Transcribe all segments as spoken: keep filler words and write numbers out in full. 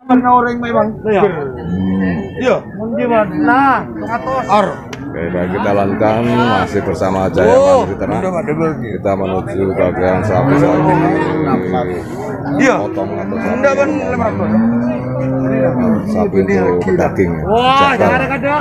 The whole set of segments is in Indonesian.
Karena orang memang. Iya. Iya. Nah, atas. Ar. Oke, baik kita lanjutkan masih bersama Jaya Mandiri Ternak. Kita menuju bagian sapi-sapi. Iya. Potong atau sapi. Enggak kan lima ratus. Sapi untuk pedaging. Wah, jangan ada.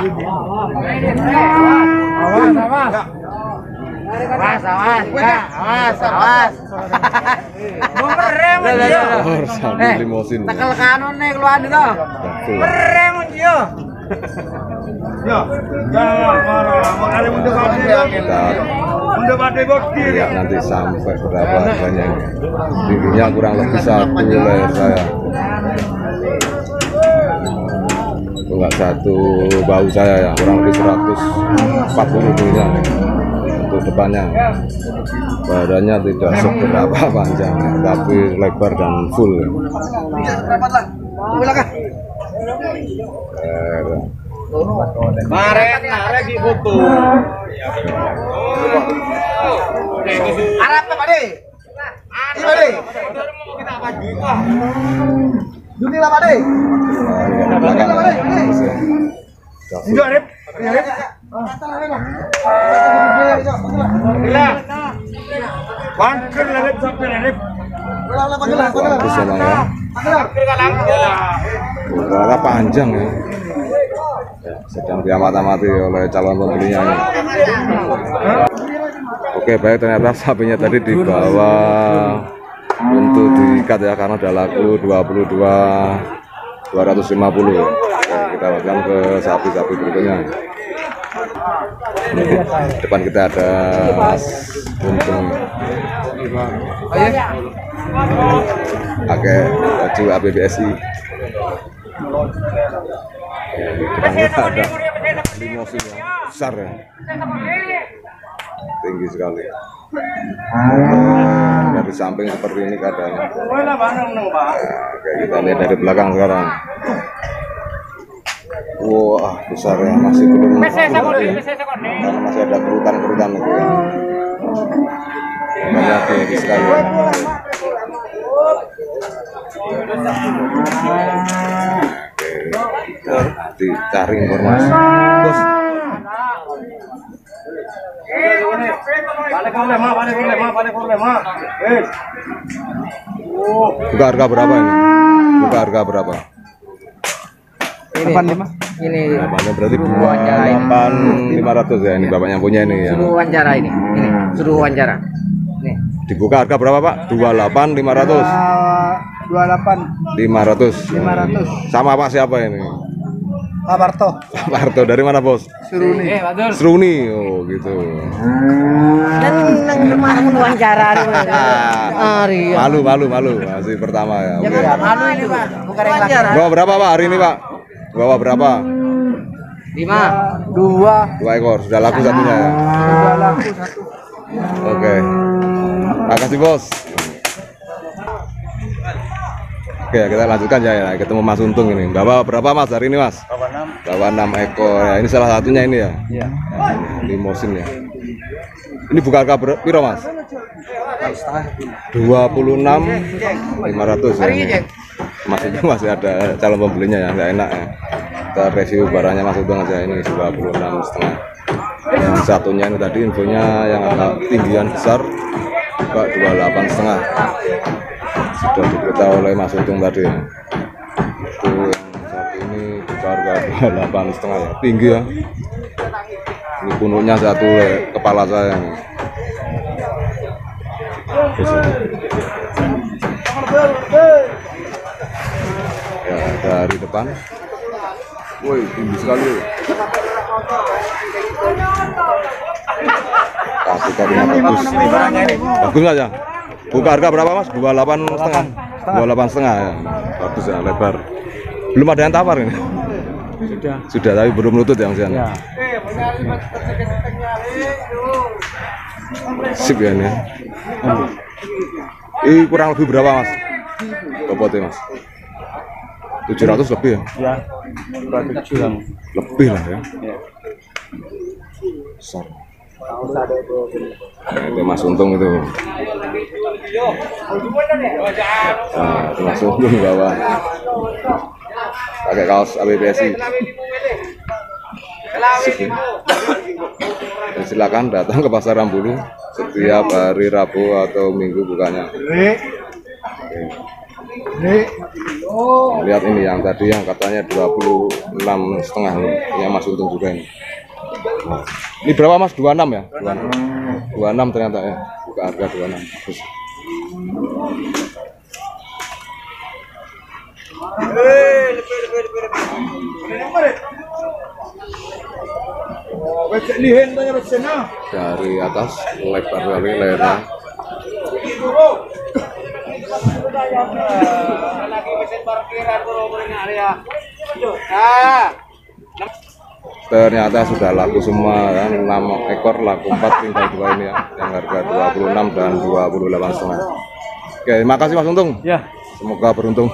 Awas, awas. Awas, awas, awas, awas. Merem dia. Sapi limosin. Tekel kanon nih keluar itu. Merem dia. Ya, jangan marah. Makanya untuk kami Kita untuk pada bukti. ya nanti sampai berapa harganya ini. Tingginya kurang lebih satu leher saya. Itu enggak satu bau saya ya, kurang lebih seratus empat puluh tingginya. Untuk depannya badannya tidak seberapa panjang tapi lebar dan full. Maren, maren di foto. Arab Pak De. Ini Pak De. Kita maju kah? Dunia lah Pak De. Enggak, Rep. Rep. Gila. Bangker lah Rep sampai Rep. Bagus emang ya. Berapa panjang ya. Ya, sedang diamat-amati oleh calon pembelinya ini. Oke, baik, ternyata sapinya tadi dibawa untuk diikat ya karena udah laku dua puluh dua dua ratus lima puluh. Oke, kita lanjutkan ke sapi-sapi berikutnya. Ini, depan kita ada Mas Untung. Pakai baju A B B S I. Depan kita ada limosin yang besar ya, tinggi sekali. Dari samping seperti ini keadaannya. Nah, kayak kita lihat dari belakang sekarang. Wah, besar ya, masih belum karena masih ada kerutan-kerutan itu ya. Banyak tinggi sekali. Nanti cari informasi. Terus buka harga berapa ini? Buka harga berapa? Ini lima. Ini. Bapaknya berarti dua delapan lima ratus ya ini bapaknya punya ini ya. Suruh wawancara ini. Ini suruh wawancara. Nih. Dibuka harga berapa Pak? Dua delapan lima ratus. dua delapan Lima ratus. lima ratus. Sama Pak siapa ini? Pak Barto. Pak Barto dari mana bos? Seruni. Eh, Badur. Seruni, oh gitu. Dan nang rumah wawancara nih. Malu, malu, malu. Masih pertama ya. Oke. Malu ini Pak. Bukan yang wawancara. Bawa berapa Pak hari ini Pak? Bawa berapa? Lima. Dua. Dua ekor. Sudah laku satunya ya. Sudah laku satu. Oke. Makasih bos. Oke, kita lanjutkan ya, ya. Ketemu Mas Untung ini. Bawa berapa Mas hari ini Mas? Bawa enam. Bawa enam ekor ya. Ini salah satunya ini ya. Iya. Limosin ya. Ini buka harga berapa Mas? dua puluh enam lima ratus ya. Masih masih ada calon pembelinya ya, nggak enak ya. Kita review barangnya Mas Untung aja ini dua puluh enam setengah. Yang satunya ini tadi infonya yang agak tinggian besar juga dua puluh delapan setengah. Sudah diberitahu oleh Mas Untung tadi ya. Itu yang satu ini buka harga dua puluh delapan setengah ya, tinggi ya. Ini punuknya satu le, kepala saya ini. Ya, dari depan. Woi, tinggi sekali. Kasih tadinya bagus. Bagus aja. Buka harga berapa Mas? dua puluh delapan setengah. dua puluh delapan setengah ya. Bagus ya, lebar. Belum ada yang tawar ini. Sudah. Sudah, tapi belum lutut yang sana. Ya. Sip ya ini. Ini kurang lebih berapa Mas? Bobotnya Mas? tujuh ratus lebih ya? Ya. Tujuh. Lebih lah ya. Ya. Besar. Nah, itu Mas Untung itu. Nah, itu Mas Untung bawa. pakai kaos A B B S I. Dan silakan datang ke Pasar Rambulu setiap hari Rabu atau Minggu bukanya. Lihat ini yang tadi yang katanya dua puluh enam setengah yang Mas Untung juga ini. Ini berapa Mas? dua puluh enam ya? dua puluh enam. dua puluh enam ternyata ya. Buka harga dua puluh enam. Terus. Dari atas lebar kali lehernya. Ternyata sudah laku semua kan, enam ekor laku empat, tinggal dua ini ya, yang harga dua puluh enam dan dua puluh delapan setengah. Oke, makasih Mas Untung. Ya. Semoga beruntung.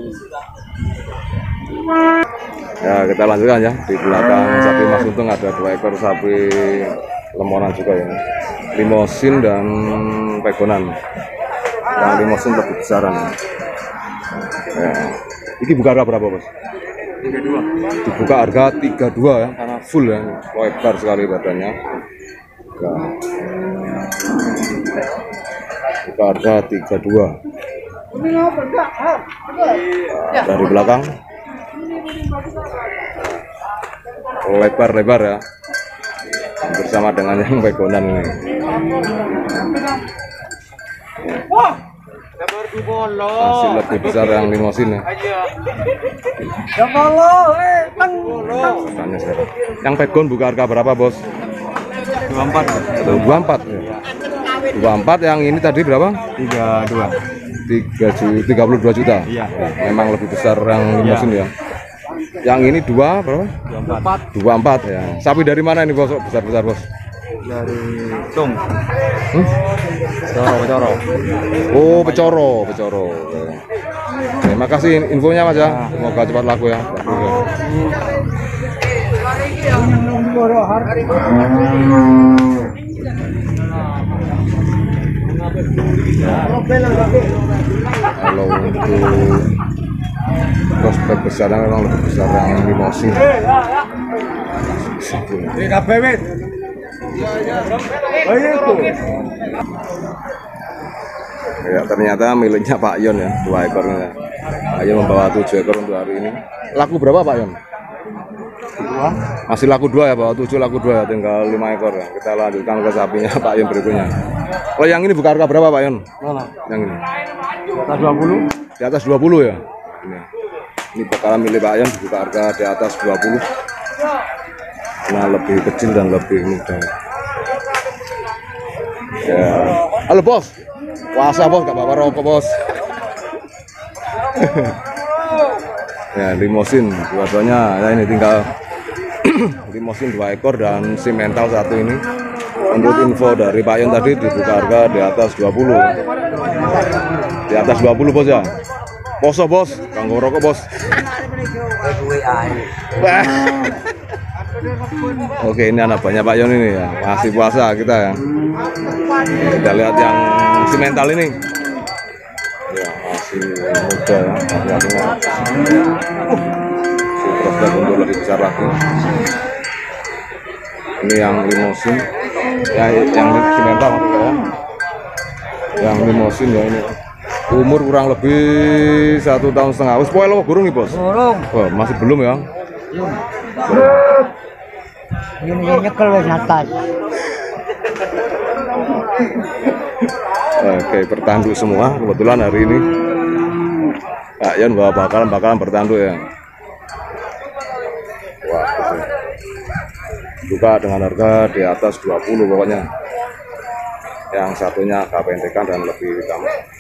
Ya, kita lanjutkan ya. Di belakang sapi Mas Untung ada dua ekor sapi lemoran juga ya. Limosin dan pegonan. Yang limosin lebih besaran. Ya. Ini buka harga berapa, Bos? tiga puluh dua. Dibuka harga tiga puluh dua ya, karena full ya. Lebar sekali badannya. Ya. Buka harga tiga puluh dua. Nah, dari belakang lebar-lebar ya, bersama dengan yang pegonan ini. Masih lebih besar yang limosin ya. Yang pegon buka harga berapa, Bos? dua puluh empat. dua puluh empat ya. dua puluh empat, yang ini tadi berapa? tiga puluh dua. tiga puluh dua juta. Iya. Memang lebih besar yang limosin ya. Yang ini dua berapa? dua puluh empat. dua puluh empat ya. Sapi dari mana ini, Bos? Besar-besar, Bos. Dari Tung. Hmm? Pecoro, Pecoro. Oh, Pecoro, Pecoro. Terima kasih infonya Mas ya. Semoga cepat laku ya. Kalau untuk prospek besarnya memang lebih besar yang limosin. Ya, ternyata miliknya Pak Yon ya, dua ekor ini. Pak Yon membawa tujuh ekor untuk hari ini. Laku berapa Pak Yon? Dua. Masih laku dua ya, bawa tujuh laku dua ya, tinggal lima ekor ya. Kita lanjutkan ke sapinya Pak Yon berikutnya. Kalau yang ini buka harga berapa Pak Yon? Mana? Yang ini? Di atas dua puluh. Di atas dua puluh ya? Ini, ini bakalan milik Pak Yon, buka harga di atas dua puluh. Nah, lebih kecil dan lebih muda. Ya. Halo Bos, puasa Bos, gak apa-apa rokok Bos. Ya, limosin dua-duanya ya, ini tinggal limosin dua ekor dan si mental satu ini. Menurut info dari Pak Yon tadi dibuka harga di atas dua puluh. Di atas dua puluh Bos ya. Poso Bos, kanggo rokok Bos. Oke, ini anak banyak Pak Yon ini ya, masih puasa kita ya. Kita lihat yang si mental ini ya, masih muda ya, masih prospek untuk lebih besar lagi. Ini yang limosin ya, yang si mental maksudnya ya, yang limosin ya, ini umur kurang lebih satu tahun setengah. Wis poe lo gurung nih Bos? Burung. Oh, masih belum ya? Ini nyekel wis atas. Oke, bertanduk semua kebetulan hari ini. Pak Yon bawa bakalan bakalan bertanduk ya. Wah, betul. Buka dengan harga di atas dua puluh pokoknya. Yang satunya kapentikan dan lebih hitam.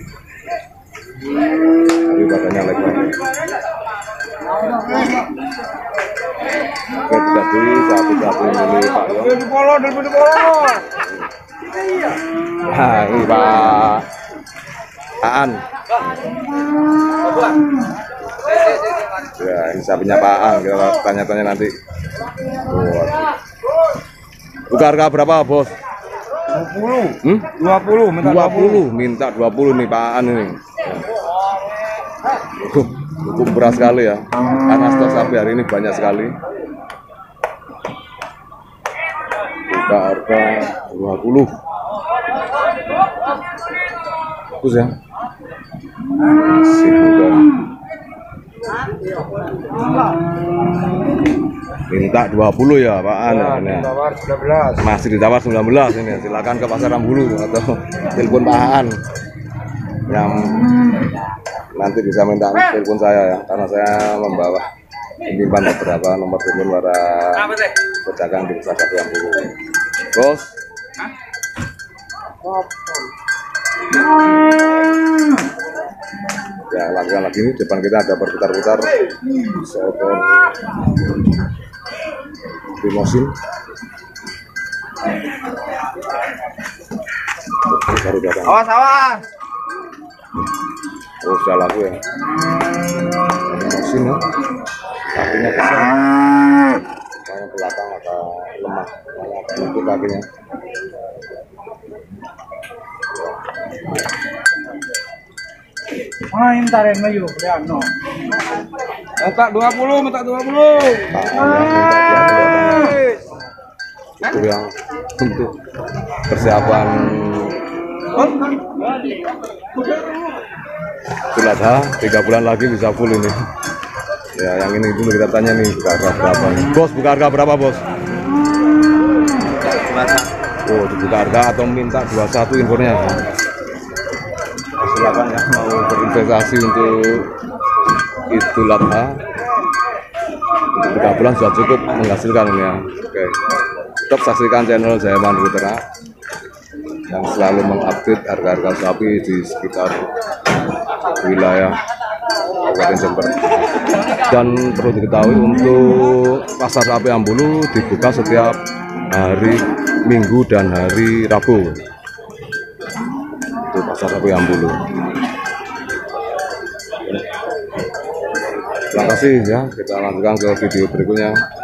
Tapi badannya lebar. Oke, tadi sapi-sapi milik Pak Yon. Nah, ini Pak Aan. Ya, ini sapinya Pak Aan. Kita tanya-tanya nanti. Oh, buka harga berapa Bos? dua puluh. Hmm? dua puluh, minta dua puluh, minta dua puluh nih Pak Aan ini. Uh, cukup berat sekali ya, karena stok sapi hari ini banyak sekali. Buka harga dua puluh. Bagus ya. Masih buka. Minta dua puluh ya Pak An. Ya, masih ditawar sembilan belas ini. Silakan ke Pasar Rambulu atau telepon Pak An yang nanti bisa minta telepon saya ya, karena saya membawa menyimpan beberapa nomor telepon para pedagang di Pasar Rambulu. Bos. Ya, lakukan lagi ini depan kita ada berputar-putar seekor limosin baru datang. Awas, awas. Oh, sudah laku ya. Limosin ya, kakinya besar, kakinya belakang agak lemah, agak lembut kakinya. Main tarik mayu, ya no. Minta dua puluh, minta dua puluh. Itu yang untuk persiapan Idul Adha, tiga bulan lagi bisa full ini. Ya, yang ini dulu kita tanya nih, buka harga berapa nih? Bos, buka harga berapa, Bos? Oh, dibuka harga atau minta dua puluh satu impornya. Silakan ya, mau berinvestasi untuk Idul Adha untuk tiga bulan sudah cukup menghasilkan ini ya. Oke, tetap saksikan channel Jaya Mandiri Ternak yang selalu mengupdate harga-harga sapi di sekitar wilayah Kabupaten Jember. Dan perlu diketahui untuk pasar sapi Ambulu dibuka setiap hari Minggu dan hari Rabu. Itu pasar sapi Ambulu. Terima kasih ya, kita lanjutkan ke video berikutnya.